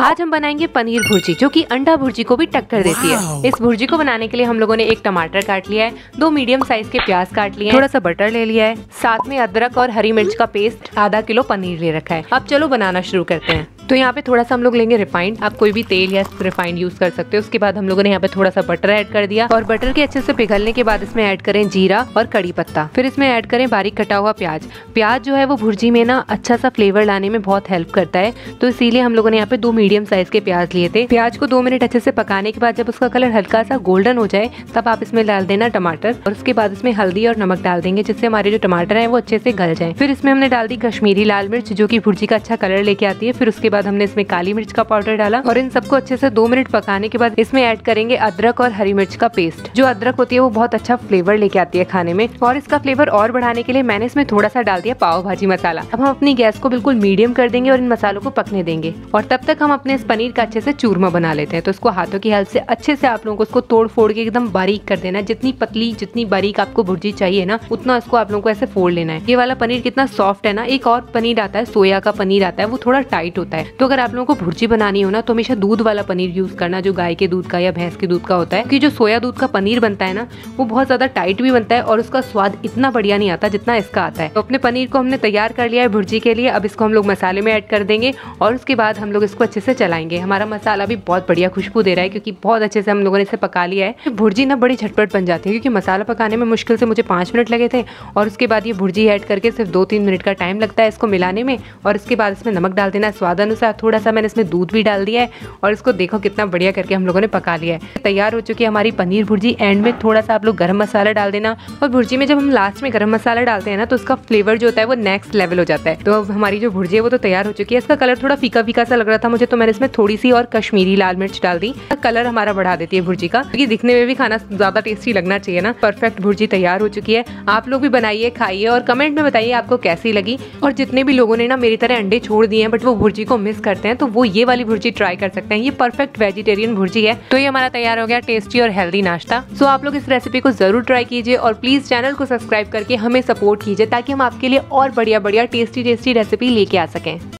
आज हम बनाएंगे पनीर भुर्जी, जो कि अंडा भुर्जी को भी टक्कर देती है। इस भुर्जी को बनाने के लिए हम लोगों ने एक टमाटर काट लिया है, 2 मीडियम साइज के प्याज काट लिए हैं, थोड़ा सा बटर ले लिया है, साथ में अदरक और हरी मिर्च का पेस्ट, आधा किलो पनीर ले रखा है। अब चलो बनाना शुरू करते हैं। तो यहाँ पे थोड़ा सा हम लोग लेंगे रिफाइंड, आप कोई भी तेल या रिफाइंड यूज कर सकते हो। उसके बाद हम लोगों ने यहाँ पे थोड़ा सा बटर ऐड कर दिया और बटर के अच्छे से पिघलने के बाद इसमें ऐड करें जीरा और कड़ी पत्ता। फिर इसमें ऐड करें बारीक कटा हुआ प्याज। प्याज जो है वो भुर्जी में ना अच्छा सा फ्लेवर लाने में बहुत हेल्प करता है, तो इसीलिए हम लोगों ने यहाँ पे 2 मीडियम साइज के प्याज लिए थे। प्याज को 2 मिनट अच्छे से पकाने के बाद जब उसका कलर हल्का सा गोल्डन हो जाए तब आप इसमें डाल देना टमाटर और उसके बाद इसमें हल्दी और नमक डाल देंगे, जिससे हमारे जो टमाटर है वो अच्छे से गल जाए। फिर इसमें हमने डाल दी कश्मीरी लाल मिर्च, जो की भुर्जी का अच्छा कलर लेके आती है। फिर उसके बाद हमने इसमें काली मिर्च का पाउडर डाला और इन सबको अच्छे से 2 मिनट पकाने के बाद इसमें ऐड करेंगे अदरक और हरी मिर्च का पेस्ट। जो अदरक होती है वो बहुत अच्छा फ्लेवर लेके आती है खाने में, और इसका फ्लेवर और बढ़ाने के लिए मैंने इसमें थोड़ा सा डाल दिया पाव भाजी मसाला। अब हम अपनी गैस को बिल्कुल मीडियम कर देंगे और इन मसालों को पकने देंगे, और तब तक हम अपने इस पनीर का अच्छे से चूरमा बना लेते हैं। तो इसको हाथों की हेल्प से अच्छे से आप लोगों को इसको तोड़ फोड़ के एकदम बारीक कर देना है। जितनी पतली जितनी बारीक आपको भुर्जी चाहिए ना, उतना इसको आप लोगों को ऐसे फोड़ लेना है। ये वाला पनीर कितना सॉफ्ट है ना। एक और पनीर आता है, सोया का पनीर आता है, वो थोड़ा टाइट होता है। तो अगर आप लोगों को भुर्जी बनानी हो ना तो हमेशा दूध वाला पनीर यूज करना, जो गाय के दूध का या भैंस के दूध का होता है, क्योंकि जो सोया दूध का पनीर बनता है ना वो बहुत ज्यादा टाइट भी बनता है और उसका स्वाद इतना बढ़िया नहीं आता जितना इसका आता है। तो अपने पनीर को हमने तैयार कर लिया है भुर्जी के लिए। अब इसको हम लोग मसाले में ऐड कर देंगे और उसके बाद हम लोग इसको अच्छे से चलाएंगे। हमारा मसाला भी बहुत बढ़िया खुशबू दे रहा है, क्योंकि बहुत अच्छे से हम लोगों ने इसे पका लिया है। भुर्जी ना बड़ी झटपट बन जाती है, क्योंकि मसाला पकाने में मुश्किल से मुझे 5 मिनट लगे थे, और उसके बाद ये भुर्जी ऐड करके सिर्फ 2-3 मिनट का टाइम लगता है इसको मिलाने में। और इसके बाद इसमें नमक डाल देना है स्वाद अनुसार। थोड़ा सा मैंने इसमें दूध भी डाल दिया है और इसको देखो कितना बढ़िया करके हम लोगों ने पका लिया है। तैयार हो चुकी है हमारी पनीर भुर्जी। एंड में थोड़ा सा आप लोग गरम मसाला डाल देना, और भुर्जी में जब हम लास्ट में गरम मसाला डालते हैं ना तो उसका फ्लेवर जो होता है वो नेक्स्ट लेवल हो जाता है। तो अब हमारी जो भुर्जी है वो तो तैयार हो चुकी है। इसका कलर थोड़ा फीका फीका सा लग रहा था मुझे, तो मैंने इसमें थोड़ी सी और कश्मीरी लाल मिर्च डाल दी। कलर हमारा बढ़ा देती है भुर्जी का, क्योंकि दिखने में भी खाना ज्यादा टेस्टी लगना चाहिए ना। परफेक्ट भुर्जी तैयार हो चुकी है। आप लोग भी बनाइए, खाइए और कमेंट में बताइए आपको कैसी लगी। और जितने भी लोगों ने ना मेरी तरह अंडे छोड़ दिए हैं बट वो भुर्जी को मिस करते हैं, तो वो ये वाली भुर्जी ट्राई कर सकते हैं। ये परफेक्ट वेजिटेरियन भुर्जी है। तो ये हमारा तैयार हो गया टेस्टी और हेल्दी नाश्ता। सो आप लोग इस रेसिपी को जरूर ट्राई कीजिए और प्लीज चैनल को सब्सक्राइब करके हमें सपोर्ट कीजिए, ताकि हम आपके लिए और बढ़िया बढ़िया टेस्टी रेसिपी लेके आ सकें।